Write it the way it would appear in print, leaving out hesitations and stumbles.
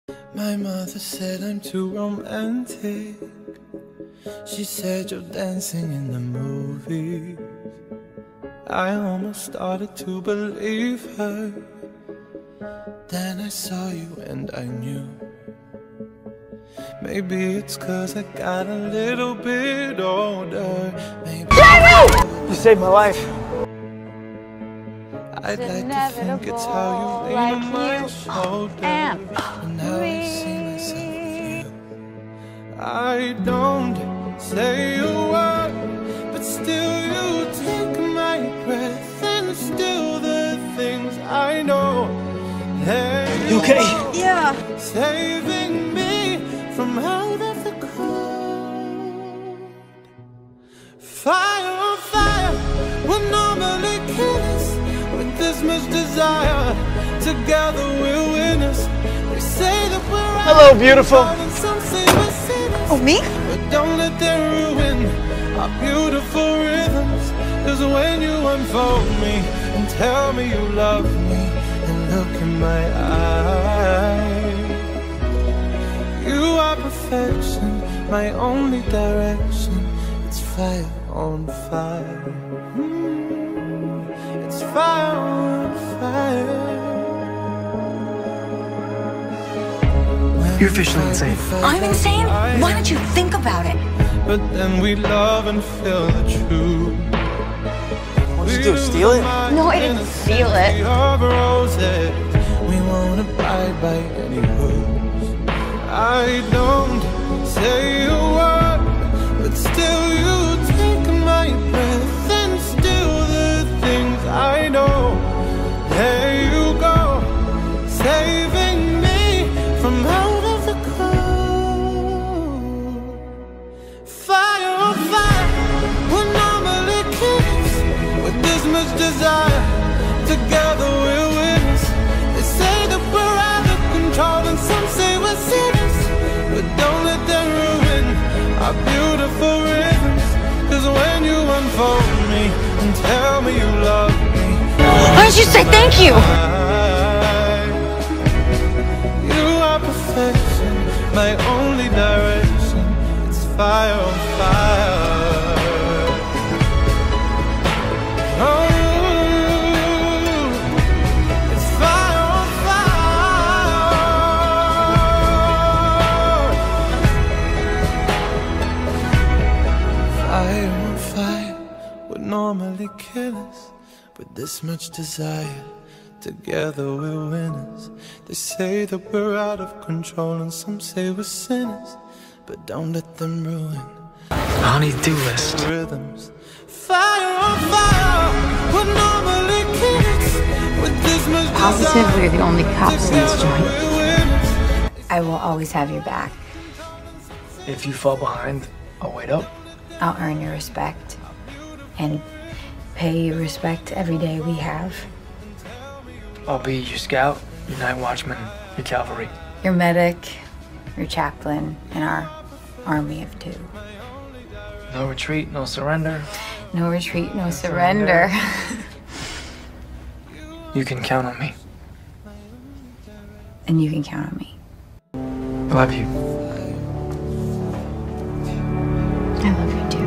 My mother said I'm too romantic. She said you're dancing in the movies. I almost started to believe her. Then I saw you and I knew. Maybe it's 'cause I got a little bit older. Maybe you saved my life. I'd like to think it's how you lean on my shoulder, and how I see myself with you. I don't say a word, but still you take my breath, and still the things I know. You okay? Yeah. Saving me from out of the cold. Fire on fire, we're normally killers. With this much desire, together we're winners. They say that we're hello, beautiful. Some say we're sinners. Oh, me? But don't let them ruin our beautiful rhythms. 'Cause when you unfold me and tell me you love me, and look in my eyes, you are perfection, my only direction. It's fire on fire. It's fire on fire. You're officially insane. I'm insane? Why don't you think about it? But then we love and feel the truth. What did you do, steal it? No, I didn't steal it. We won't abide by any rules. I don't say a word, but still you take my breath, and still the things I know. There you go, saving me from out of the cold. Fire on fire, we're normally kids. With this much desire, together we're winners. They say that we're out of control, and some say we're sinners. But don't let them ruin our beautiful rhythms. 'Cause when you unfold me and tell me you love me, Why don't you say thank you? you are perfection, my only direction. It's fire on fire. Oh, it's fire on fire. Fire on fire would normally kill us. With this much desire, together we're winners. They say that we're out of control, and some say we're sinners. But don't let them ruin Honey-do list. rhythms. Fire on fire, we're normally kids. With this much Positive, we're the only cops in this joint. we're winners. I will always have your back. If you fall behind, I'll wait up. I'll earn your respect and pay you respect every day we have. I'll be your scout, your night watchman, your cavalry. Your medic, your chaplain, and our army of two. No retreat, no surrender. No retreat, no surrender. You can count on me. And you can count on me. I love you. I love you too.